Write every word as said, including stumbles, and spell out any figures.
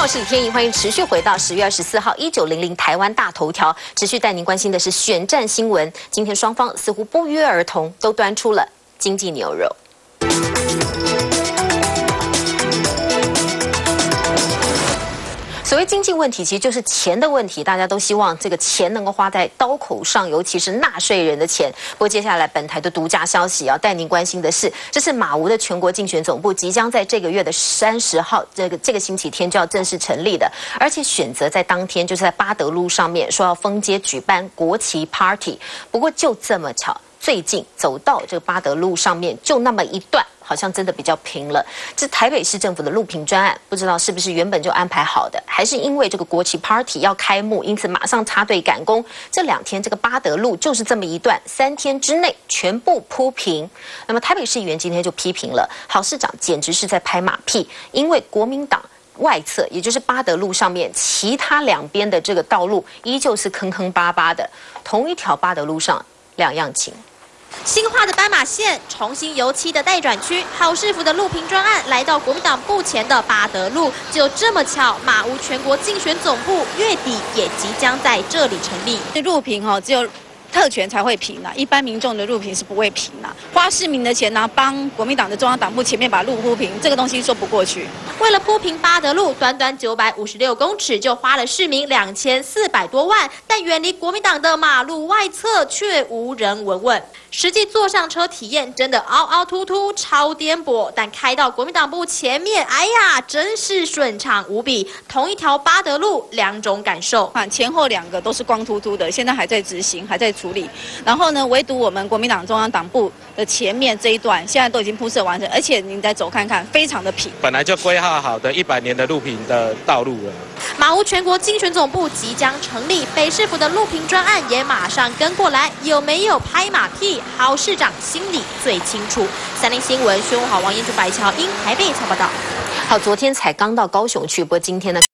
我是李天怡，欢迎持续回到十月二十四号一九零零台湾大头条，持续带您关心的是选战新闻。今天双方似乎不约而同都端出了经济牛肉。 所谓经济问题，其实就是钱的问题。大家都希望这个钱能够花在刀口上，尤其是纳税人的钱。不过接下来本台的独家消息要带您关心的是，这是马吴的全国竞选总部即将在这个月的三十号，这个这个星期天就要正式成立的，而且选择在当天就是在八德路上面说要封街举办国旗 party。不过就这么巧，最近走到这个八德路上面就那么一段。 好像真的比较平了。这台北市政府的路平专案，不知道是不是原本就安排好的，还是因为这个国旗 party 要开幕，因此马上插队赶工。这两天这个八德路就是这么一段，三天之内全部铺平。那么台北市议员今天就批评了，郝市长简直是在拍马屁，因为国民党外侧，也就是八德路上面其他两边的这个道路依旧是坑坑巴巴的，同一条八德路上两样情。 新化的斑马线，重新油漆的待转区，郝市府的路平专案来到国民党部前的八德路，就这么巧，马吴全国竞选总部月底也即将在这里成立。 路平哈，只有特权才会平啊，一般民众的路平是不会平啊。花市民的钱呢，帮国民党的中央党部前面把路铺平，这个东西说不过去。 为了铺平八德路，短短九百五十六公尺就花了市民两千四百多万，但远离国民党的马路外侧却无人闻问。 实际坐上车体验真的凹凹凸凸、超颠簸，但开到国民党部前面，哎呀，真是顺畅无比。同一条八德路，两种感受。 啊，前后两个都是光秃秃的，现在还在执行，还在处理。然后呢，唯独我们国民党中央党部的前面这一段，现在都已经铺设完成，而且您再走看看，非常的平。 本来就规划好的一百年的路平的道路了。 马吴全国竞选总部即将成立，北市府的路平专案也马上跟过来，有没有拍马屁？ 郝市长心里最清楚。三立新闻，宣武好王彦竹、白乔英台北采报道。 好，昨天才刚到高雄去，不过今天呢？